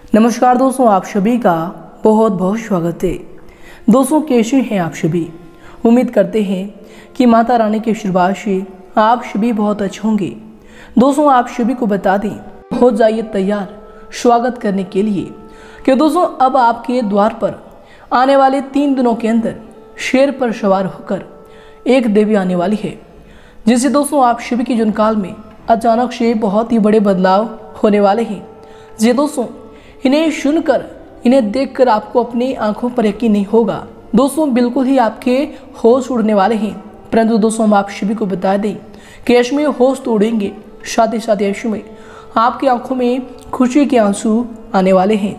नमस्कार दोस्तों, आप सभी का बहुत बहुत स्वागत है। दोस्तों, कैसे हैं आप सभी? उम्मीद करते हैं कि माता रानी के आशीर्वाद से आप सभी बहुत अच्छे होंगे। दोस्तों, आप सभी को बता दें, हो जाइए तैयार स्वागत करने के लिए कि दोस्तों अब आपके द्वार पर आने वाले 3 दिनों के अंदर शेर पर सवार होकर एक देवी आने वाली है, जिससे दोस्तों आप सभी के जीवन काल में अचानक से बहुत ही बड़े बदलाव होने वाले हैं। जी दोस्तों, इन्हें सुनकर, इन्हें देखकर आपको अपनी आंखों पर यकीन नहीं होगा। दोस्तों, बिल्कुल ही आपके होश उड़ने वाले हैं। परंतु दोस्तों, हम आप सभी को बता दें कि ऐसे में होश तो उड़ेंगे, साथ ही साथ ऐसे में आपकी आंखों में खुशी के आंसू आने वाले हैं।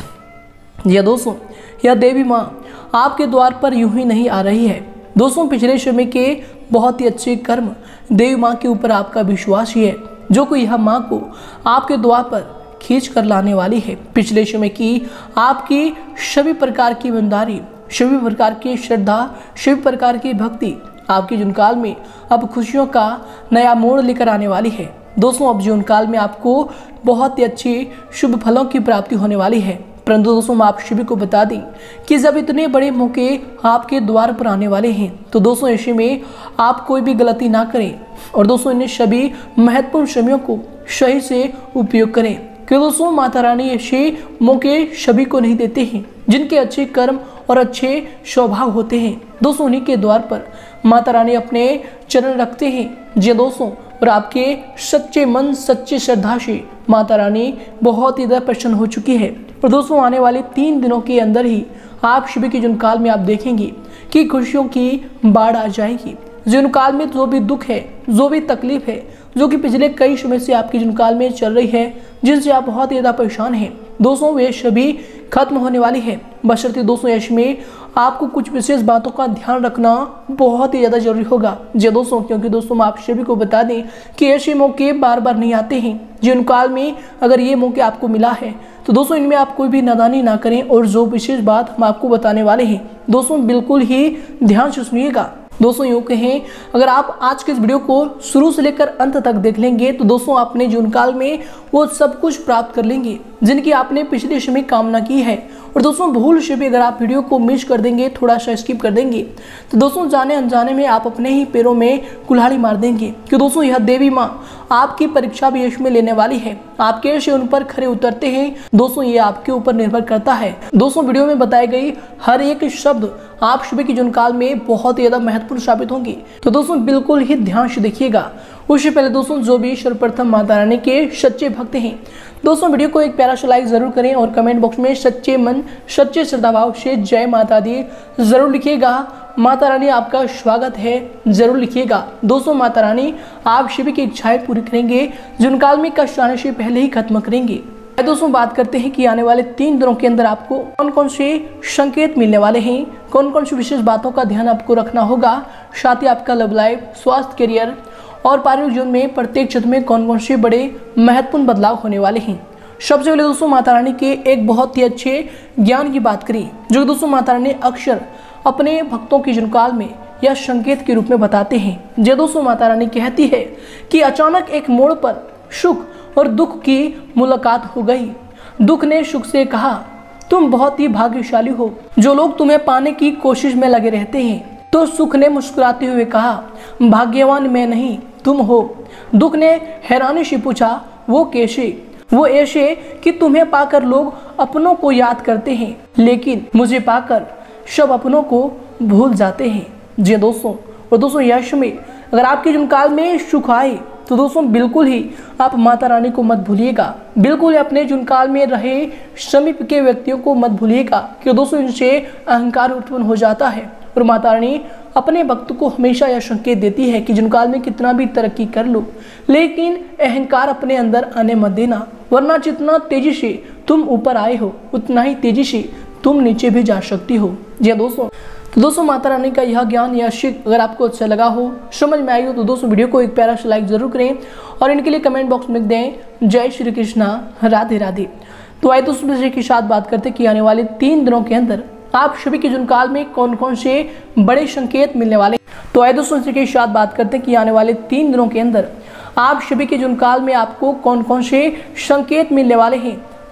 यह दोस्तों, यह देवी माँ आपके द्वार पर यूं ही नहीं आ रही है। दोस्तों, पिछले समय के बहुत ही अच्छे कर्म, देवी माँ के ऊपर आपका विश्वास ही है, जो कि यह माँ को आपके द्वार पर खींच कर लाने वाली है। पिछले समय की आपकी सभी प्रकार की ईमानदारी, सभी प्रकार की श्रद्धा, सभी प्रकार की भक्ति आपके जीवन काल में अब खुशियों का नया मोड़ लेकर आने वाली है। दोस्तों, अब जीवन काल में आपको बहुत ही अच्छे शुभ फलों की प्राप्ति होने वाली है। परंतु दोस्तों, हम आप सभी को बता दें कि जब इतने बड़े मौके आपके द्वार पर आने वाले हैं, तो दोस्तों ऐसे में आप कोई भी गलती ना करें और दोस्तों इन सभी महत्वपूर्ण समयों को सही से उपयोग करें, कि दोस्तों माता रानी ऐसे मौके सभी को नहीं देते हैं जिनके अच्छे कर्म और अच्छे स्वभाव होते हैं। दोस्तों, उन्हीं के द्वार पर माता रानी अपने चरण रखते हैं। जी दोस्तों, और आपके सच्चे मन, सच्ची श्रद्धा से माता रानी बहुत ही ज़्यादा प्रसन्न हो चुकी है। और दोस्तों, आने वाले 3 दिनों के अंदर ही आप सभी के जीवन काल में आप देखेंगे कि खुशियों की बाढ़ आ जाएगी। जीवन काल में जो भी दुख है, जो भी तकलीफ है, जो कि पिछले कई समय से आपके जीवन काल में चल रही है, जिनसे आप बहुत ही ज़्यादा परेशान हैं, दोस्तों वे सभी खत्म होने वाली है। बशर्ते दोस्तों ऐसे में आपको कुछ विशेष बातों का ध्यान रखना बहुत ही ज़्यादा जरूरी होगा। जी दोस्तों, क्योंकि दोस्तों आप सभी को बता दें कि ऐसे मौके बार बार नहीं आते हैं। जीवन काल में अगर ये मौके आपको मिला है तो दोस्तों इनमें आप कोई भी नादानी ना करें। और जो विशेष बात हम आपको बताने वाले हैं, दोस्तों बिल्कुल ही ध्यान से सुनिएगा। दोस्तों यूँ कहें, अगर आप आज के इस वीडियो को शुरू से लेकर अंत तक देख लेंगे तो दोस्तों अपने जीवन काल में वो सब कुछ प्राप्त कर लेंगे जिनकी आपने पिछले समय कामना की है। और दोस्तों भूल से भी अगर आप वीडियो को मिस कर देंगे, थोड़ा सा स्किप कर देंगे, तो दोस्तों जाने अनजाने में आप अपने ही पैरों में कुल्हाड़ी मार देंगे। कि दोस्तों यह देवी माँ आपकी परीक्षा भी इसमें लेने वाली है। आप कैसे उन पर खरे उतरते हैं, दोस्तों ये आपके ऊपर निर्भर करता है। दोस्तों वीडियो में बताई गई हर एक शब्द आप सभी के जीवन काल में बहुत ही ज्यादा महत्वपूर्ण साबित होंगी, तो दोस्तों बिल्कुल ही ध्यान से देखिएगा। उससे पहले दोस्तों जो भी सर्वप्रथम माता रानी के सच्चे भक्त हैं, दोस्तों वीडियो को एक प्यारा सा लाइक जरूर करें और कमेंट बॉक्स में सच्चे मन, सच्चे श्रद्धाभाव से जय माता दी जरूर लिखिएगा। माता रानी आपका स्वागत है जरूर लिखिएगा। दोस्तों माता रानी आप सभी की इच्छाएं पूरी करेंगे, जीवन काल में कष्ट आने से पहले ही खत्म करेंगे। दोस्तों बात करते हैं कि आने वाले 3 दिनों के अंदर आपको कौन कौन से संकेत मिलने वाले हैं, कौन कौन सी विशेष बातों का ध्यान आपको रखना होगा। साथ ही आपका लव लाइफ, स्वास्थ्य, करियर और पारिवारिक जीवन में प्रत्येक क्षेत्र में कौन कौन से बड़े महत्वपूर्ण बदलाव होने वाले हैं। सबसे पहले दोस्तों माता रानी के एक बहुत ही अच्छे ज्ञान की बात करें, जो दोस्तों माता रानी अक्सर अपने भक्तों के जीवन काल में यह संकेत के रूप में बताते हैं। जो दोस्तों माता रानी कहती है कि अचानक एक मोड़ पर सुख और दुख की मुलाकात हो गई। दुख ने सुख से कहा, तुम बहुत ही भाग्यशाली हो जो लोग तुम्हें पाने की कोशिश में लगे रहते हैं। तो सुख ने मुस्कुराते हुए कहा, भाग्यवान मैं नहीं तुम हो। दुख ने हैरानी से पूछा, वो कैसे? वो ऐसे कि तुम्हें पाकर लोग अपनों को याद करते हैं, लेकिन मुझे पाकर सब अपनों को भूल जाते हैं। जी दोस्तों, और दोस्तों यश में अगर आपके जीवन काल में सुख आए तो दोस्तों बिल्कुल ही आप माता रानी को मत भूलिएगा। बिल्कुल ही अपने जीवन काल में रहे समीप के व्यक्तियों को मत भूलिएगा, कि दोस्तों इनसे अहंकार उत्पन्न हो जाता है। और माता रानी अपने भक्त को हमेशा यह संकेत देती है कि जीवन काल में कितना भी तरक्की कर लो, लेकिन अहंकार अपने अंदर आने मत देना, वरना जितना तेजी से तुम ऊपर आए हो उतना ही तेजी से तुम नीचे भी जा सकती हो। जी दोस्तों, तो दोस्तों माता रानी का यह ज्ञान, यह शिक अगर आपको अच्छा लगा हो, समझ में आई हो, तो दोस्तों वीडियो को एक प्यारा सा लाइक जरूर करें और इनके लिए कमेंट बॉक्स में दें जय श्री कृष्णा, राधे राधे। तो आइए दोस्तों इसी के साथ बात करते कि आने वाले 3 दिनों के अंदर आप सभी के जीवन काल में कौन कौन से बड़े संकेत मिलने वाले। तो आइए दोस्तों इसी के साथ बात करते कि आने वाले 3 दिनों के अंदर आप सभी के जीवन काल में आपको कौन कौन से संकेत मिलने वाले हैं।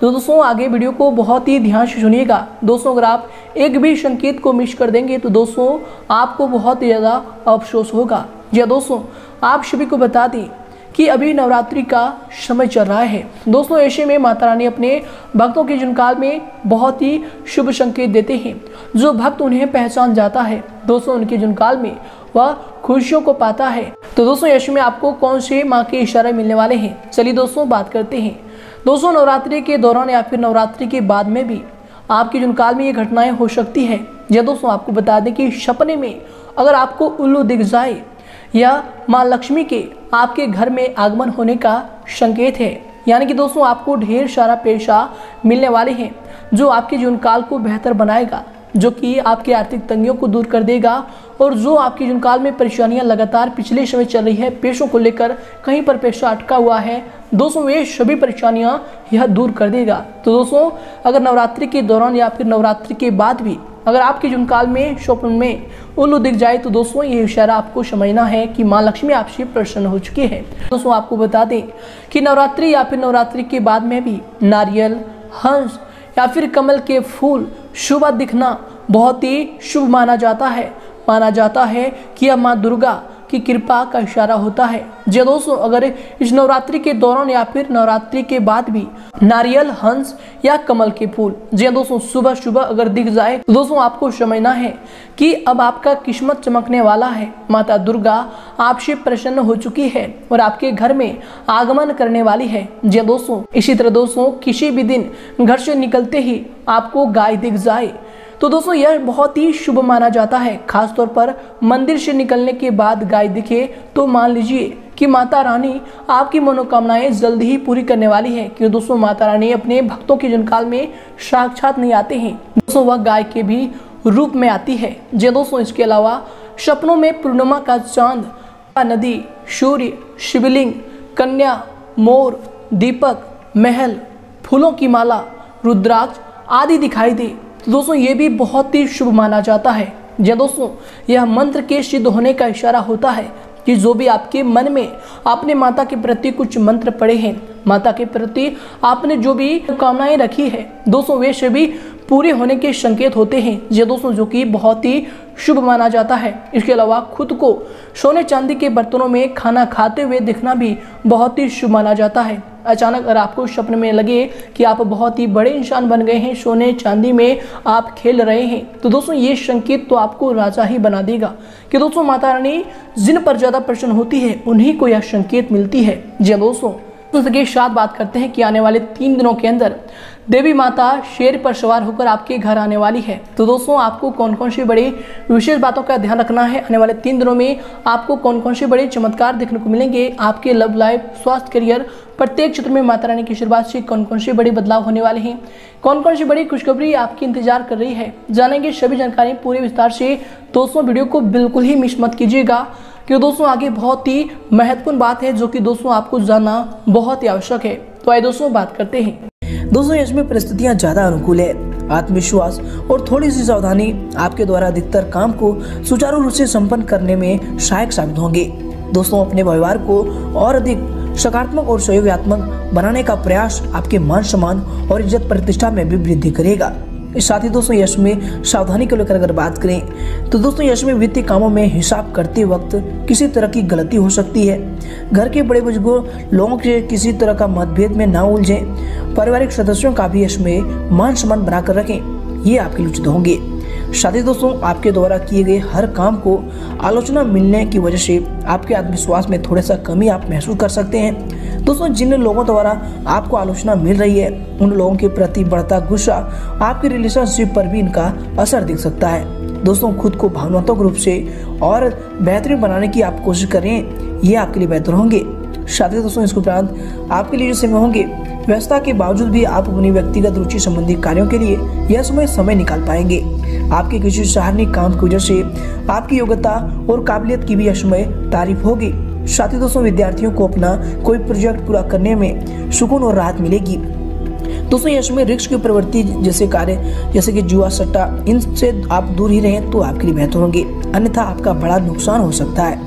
तो दोस्तों आगे वीडियो को बहुत ही ध्यान से सुनिएगा। दोस्तों अगर आप एक भी संकेत को मिस कर देंगे तो दोस्तों आपको बहुत ही ज़्यादा अफसोस होगा। जी दोस्तों, आप सभी को बता दें कि अभी नवरात्रि का समय चल रहा है। दोस्तों ऐसे में माता रानी अपने भक्तों के जुनकाल में बहुत ही शुभ संकेत देते हैं। जो भक्त उन्हें पहचान जाता है दोस्तों उनके जुनकाल में वह खुशियों को पाता है। तो दोस्तों ऐसे में आपको कौन से माँ के इशारे मिलने वाले हैं, चलिए दोस्तों बात करते हैं। दोस्तों नवरात्रि के दौरान या फिर नवरात्रि के बाद में भी आपके जुनकाल में ये घटनाएं हो सकती है। या दोस्तों आपको बता दें कि सपने में अगर आपको उल्लू दिख जाए या माँ लक्ष्मी के आपके घर में आगमन होने का संकेत है, यानी कि दोस्तों आपको ढेर सारा पैसा मिलने वाले हैं जो आपके जीवनकाल को बेहतर बनाएगा, जो कि आपकी आर्थिक तंगियों को दूर कर देगा और जो आपके जीवनकाल में परेशानियां लगातार पिछले समय चल रही है, पैसों को लेकर कहीं पर पैसा अटका हुआ है दोस्तों, वे सभी परेशानियां यह दूर कर देगा। तो दोस्तों अगर नवरात्रि के दौरान या फिर नवरात्रि के बाद भी अगर आपके जीवनकाल में स्वप्न में उल्लू दिख जाए तो दोस्तों ये इशारा आपको समझना है कि माँ लक्ष्मी आपसे प्रसन्न हो चुकी है। दोस्तों आपको बता दें कि नवरात्रि या फिर नवरात्रि के बाद में भी नारियल, हंस या फिर कमल के फूल शुभ दिखना बहुत ही शुभ माना जाता है। माना जाता है कि यह माँ दुर्गा की कृपा का इशारा होता है। जी दोस्तों अगर इस नवरात्रि के दौरान या फिर नवरात्रि के बाद भी नारियल, हंस या कमल के फूल जी दोस्तों सुबह सुबह अगर दिख जाए तो दोस्तों आपको समझना है कि अब आपका किस्मत चमकने वाला है। माता दुर्गा आपसे प्रसन्न हो चुकी है और आपके घर में आगमन करने वाली है। जी दोस्तों इसी तरह दोस्तों किसी भी दिन घर से निकलते ही आपको गाय दिख जाए तो दोस्तों यह बहुत ही शुभ माना जाता है। खासतौर पर मंदिर से निकलने के बाद गाय दिखे तो मान लीजिए कि माता रानी आपकी मनोकामनाएं जल्द ही पूरी करने वाली है, क्योंकि दोस्तों माता रानी अपने भक्तों के जीवनकाल में साक्षात नहीं आते हैं दोस्तों, वह गाय के भी रूप में आती है। जी दोस्तों इसके अलावा सपनों में पूर्णिमा का चांद, नदी, सूर्य, शिवलिंग, कन्या, मोर, दीपक, महल, फूलों की माला, रुद्राक्ष आदि दिखाई दे तो दोस्तों ये भी बहुत ही शुभ माना जाता है। जी दोस्तों यह मंत्र के सिद्ध होने का इशारा होता है कि जो भी आपके मन में आपने माता के प्रति कुछ मंत्र पढ़े हैं, माता के प्रति आपने जो भी कामनाएं रखी है दोस्तों वे सभी पूरे होने के संकेत होते हैं। ये दोस्तों जो कि बहुत ही शुभ माना जाता है। इसके अलावा खुद को सोने चांदी के बर्तनों में खाना खाते हुए दिखना भी बहुत ही शुभ माना जाता है। अचानक अगर आपको सपने में लगे कि आप बहुत ही बड़े इंसान बन गए हैं, सोने चांदी में आप खेल रहे हैं तो दोस्तों ये संकेत तो आपको राजा ही बना देगा कि दोस्तों माता रानी जिन पर ज्यादा प्रसन्न होती है उन्हीं को यह संकेत मिलती है। जी दोस्तों के साथ बात करते हैं कि आने वाले 3 दिनों के अंदर देवी माता शेर पर सवार होकर आपके घर आने वाली है। तो दोस्तों आपको कौन कौन सी बड़ी विशेष बातों का ध्यान रखना है, आने वाले 3 दिनों में आपको कौन कौन से बड़े चमत्कार देखने को मिलेंगे, आपके लव लाइफ, स्वास्थ्य, करियर, प्रत्येक क्षेत्र में माता रानी की आशीर्वाद से कौन कौन से बड़े बदलाव होने वाले हैं, कौन कौन सी बड़ी खुशखबरी आपकी इंतजार कर रही है, जानेंगे सभी जानकारी पूरे विस्तार से। दोस्तों वीडियो को बिल्कुल ही मिस मत कीजिएगा क्योंकि दोस्तों आगे बहुत ही महत्वपूर्ण बात है जो कि दोस्तों आपको जानना बहुत ही आवश्यक है। तो आइए दोस्तों बात करते हैं। दोस्तों इसमें परिस्थितियां ज्यादा अनुकूल है। आत्मविश्वास और थोड़ी सी सावधानी आपके द्वारा अधिकतर काम को सुचारू रूप से संपन्न करने में सहायक साबित होंगे। दोस्तों अपने व्यवहार को और अधिक सकारात्मक और सहयोगात्मक बनाने का प्रयास आपके मान सम्मान और इज्जत प्रतिष्ठा में भी वृद्धि करेगा। इस साथ ही दोस्तों यश में सावधानी को लेकर अगर बात करें तो दोस्तों यश में वित्तीय कामों में हिसाब करते वक्त किसी तरह की गलती हो सकती है। घर के बड़े बुजुर्गों लोगों के किसी तरह का मतभेद में ना उलझें। पारिवारिक सदस्यों का भी यश में मान सम्मान बनाकर रखें, ये आपके लिए उचित होंगे। साथ ही दोस्तों आपके द्वारा किए गए हर काम को आलोचना मिलने की वजह से आपके आत्मविश्वास में थोड़ा सा कमी आप महसूस कर सकते हैं। दोस्तों जिन लोगों द्वारा आपको आलोचना मिल रही है उन लोगों के प्रति बढ़ता गुस्सा आपके रिलेशनशिप पर भी इनका असर दिख सकता है। दोस्तों खुद को भावनात्मक रूप से और बेहतरीन बनाने की आप कोशिश करें, ये आपके लिए बेहतर होंगे। साथ ही दोस्तों इसके उपरांत आपके लिए जो समय होंगे व्यस्तता के बावजूद भी आप अपनी व्यक्तिगत रुचि संबंधी कार्यों के लिए यह समय निकाल पाएंगे। आपके किसी सराहनीय काम की वजह से आपकी योग्यता और काबिलियत की भी यह समय तारीफ होगी। साथ ही दोस्तों विद्यार्थियों को अपना कोई प्रोजेक्ट पूरा करने में सुकून और राहत मिलेगी। दोस्तों यश में रिस्क की प्रवृत्ति जैसे कार्य जैसे कि जुआ, सट्टा, इनसे आप दूर ही रहें तो आपके लिए बेहतर होंगे, अन्यथा आपका बड़ा नुकसान हो सकता है।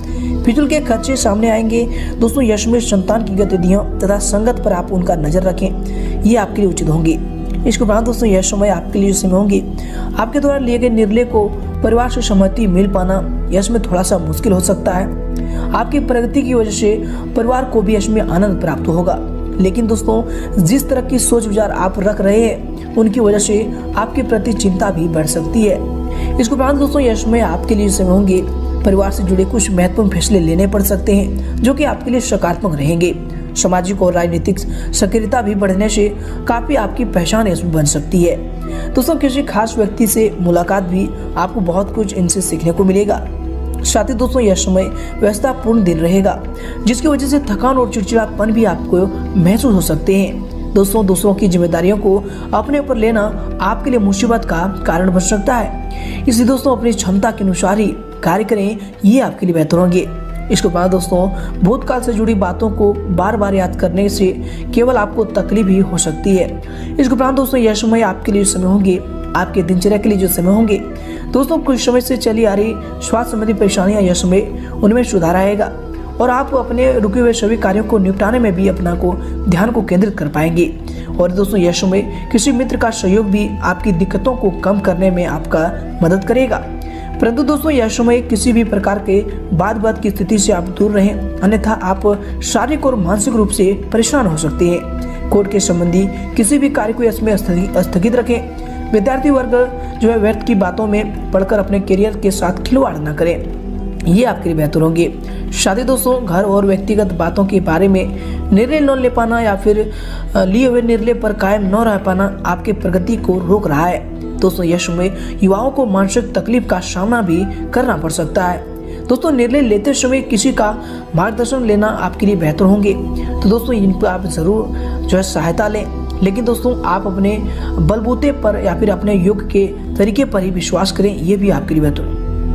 फिजूल के खर्चे सामने आएंगे। दोस्तों यश में संतान की गतिविधियों तथा संगत पर आप उनका नजर रखें, ये आपके लिए उचित होंगे। इसके उपरांत दोस्तों यह समय आपके लिए समय होंगे, आपके द्वारा लिए गए निर्णय को परिवार से सहमति मिल पाना यश में थोड़ा सा मुश्किल हो सकता है। आपकी प्रगति की वजह से परिवार को भी यश में आनंद प्राप्त होगा, लेकिन दोस्तों जिस तरह की सोच विचार आप रख रहे हैं उनकी वजह से आपके प्रति चिंता भी बढ़ सकती है। इसके उपरांत दोस्तों यश में आपके लिए समय होंगे, परिवार से जुड़े कुछ महत्वपूर्ण फैसले लेने पड़ सकते हैं जो कि आपके लिए सकारात्मक रहेंगे। सामाजिक और राजनीतिक सक्रियता भी बढ़ने से काफी आपकी पहचान इसमें बन सकती है। दोस्तों किसी खास व्यक्ति से मुलाकात भी आपको बहुत कुछ इनसे सीखने को मिलेगा। साथ ही दोस्तों यह समय व्यस्ततापूर्ण दिन रहेगा, जिसकी वजह से थकान और चिड़चिड़ापन भी आपको महसूस हो सकते हैं। दोस्तों दूसरों की जिम्मेदारियों को अपने ऊपर लेना आपके लिए मुसीबत का कारण बन सकता है, इसलिए दोस्तों अपनी क्षमता के अनुसार ही कार्य करें, ये आपके लिए बेहतर होंगे। इसके बाद दोस्तों भूतकाल से जुड़ी बातों को बार बार याद करने से केवल आपको तकलीफ ही हो सकती है। इसके उपरांत दोस्तों यह समय आपके लिए समय होंगे, आपके दिनचर्या के लिए जो समय होंगे दोस्तों कुछ समय से चली आ रही स्वास्थ्य संबंधी परेशानियां यह समय उनमें सुधार आएगा और आप अपने रुके हुए सभी कार्यों को निपटाने में भी अपना को ध्यान को केंद्रित कर पाएंगे। और दोस्तों यह समय किसी मित्र का सहयोग भी आपकी दिक्कतों को कम करने में आपका मदद करेगा। परंतु दोस्तों यह समय किसी भी प्रकार के वाद की स्थिति से आप दूर रहें, अन्यथा आप शारीरिक और मानसिक रूप से परेशान हो सकते हैं। कोर्ट के संबंधी किसी भी कार्य को इसमें स्थगित रखें। विद्यार्थी वर्ग जो है व्यर्थ की बातों में पढ़कर अपने करियर के साथ खिलवाड़ न करें, ये आपके लिए बेहतर होंगे। शादी दोस्तों घर और व्यक्तिगत बातों के बारे में निर्णय न ले पाना या फिर लिए हुए निर्णय पर कायम न रह पाना आपके प्रगति को रोक रहा है। दोस्तों यह समय युवाओं को मानसिक तकलीफ का सामना भी करना पड़ सकता है। दोस्तों निर्णय लेते समय किसी का मार्गदर्शन लेना आपके लिए बेहतर होंगे, तो दोस्तों इन पर आप जरूर जो है सहायता लें, लेकिन दोस्तों आप अपने बलबूते पर या फिर अपने योग के तरीके पर ही विश्वास करें, ये भी आपके लिए बेहतर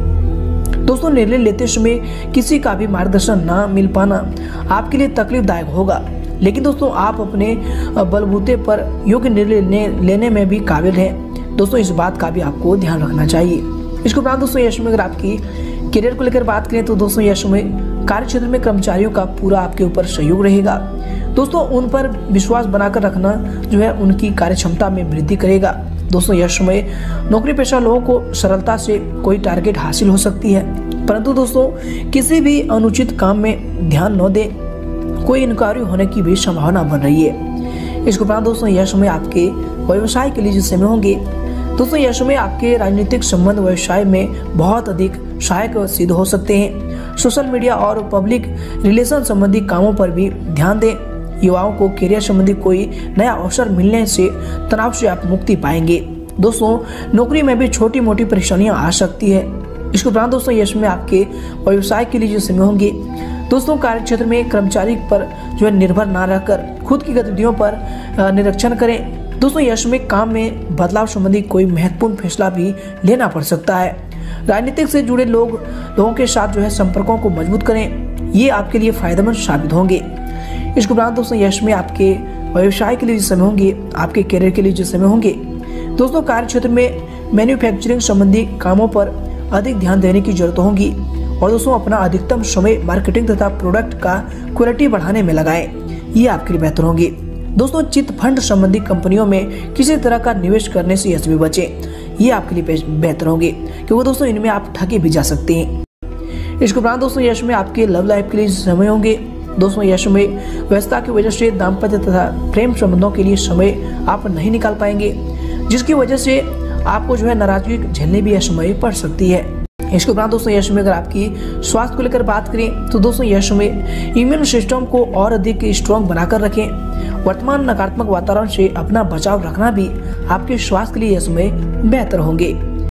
है। दोस्तों निर्णय लेते समय किसी का भी मार्गदर्शन ना मिल पाना आपके लिए तकलीफदायक होगा, लेकिन दोस्तों आप अपने बलबूते पर योग्य निर्णय लेने में भी काबिल हैं। दोस्तों इस बात का भी आपको ध्यान रखना चाहिए। इसके उपरांत दोस्तों यश में अगर आपकी करियर को लेकर बात करें तो दोस्तों यश में कार्य क्षेत्र में कर्मचारियों का पूरा आपके ऊपर सहयोग रहेगा। दोस्तों उन पर विश्वास बनाकर रखना जो है उनकी कार्य क्षमता में वृद्धि करेगा। दोस्तों यह समय नौकरी पेशा लोगों को सरलता से कोई टारगेट हासिल हो सकती है, परंतु दोस्तों किसी भी अनुचित काम में ध्यान न दें, कोई इनक्वायरी होने की भी संभावना बन रही है। इसके उपरांत दोस्तों यह समय आपके व्यवसाय के लिए जो समय होंगे दोस्तों यह समय आपके राजनीतिक संबंध व्यवसाय में बहुत अधिक सहायक सिद्ध हो सकते हैं। सोशल मीडिया और पब्लिक रिलेशन संबंधी कामों पर भी ध्यान दें। युवाओं को करियर संबंधी कोई नया अवसर मिलने से तनाव से आप मुक्ति पाएंगे। दोस्तों नौकरी में भी छोटी मोटी परेशानियां आ सकती है। इसके उपरांत दोस्तों यह समय आपके व्यवसाय के लिए जो समय होंगे दोस्तों कार्य क्षेत्र में कर्मचारी पर जो है निर्भर ना रहकर खुद की गतिविधियों पर निरीक्षण करें। दोस्तों यश में काम में बदलाव संबंधी कोई महत्वपूर्ण फैसला भी लेना पड़ सकता है। राजनीतिक से जुड़े लोगों के साथ जो है संपर्कों को मजबूत करें, ये आपके लिए फायदेमंद साबित होंगे। इसके उपरांत दोस्तों यश में आपके व्यवसाय के लिए जो समय होंगे, आपके करियर के लिए जो समय होंगे दोस्तों कार्य क्षेत्र में मैन्युफैक्चरिंग संबंधी कामों पर अधिक ध्यान देने की जरूरत होगी और दोस्तों अपना अधिकतम समय मार्केटिंग तथा प्रोडक्ट का क्वालिटी बढ़ाने में लगाएं, ये आपके लिए बेहतर होंगे। दोस्तों चिट फंड संबंधी कंपनियों में किसी तरह का निवेश करने से यश भी बचें, ये आपके लिए बेहतर होंगे क्योंकि दोस्तों इनमें आप ठगे भी जा सकते हैं। इसके उपरांत दोस्तों यश में आपके लव लाइफ के लिए समय होंगे। दोस्तों यश में व्यस्तता की वजह से दाम्पत्य तथा प्रेम संबंधों के लिए समय आप नहीं निकाल पाएंगे, जिसकी वजह से आपको जो है नाराजगी झेलने भी यह समय पड़ सकती है। इसके उपरांत दोस्तों यश में अगर आपकी स्वास्थ्य को लेकर बात करें तो दोस्तों यश में इम्यून सिस्टम को और अधिक स्ट्रॉन्ग बनाकर रखें। वर्तमान नकारात्मक वातावरण से अपना बचाव रखना भी आपके स्वास्थ्य के लिए यह समय बेहतर होंगे।